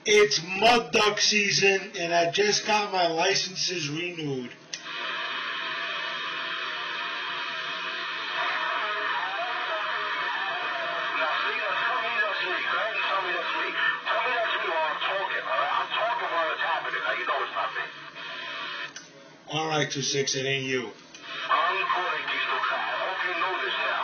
It's mud duck season, and I just got my licenses renewed. All right, 2-6, it ain't you. I'm calling Diesel Car. I hope you know this now.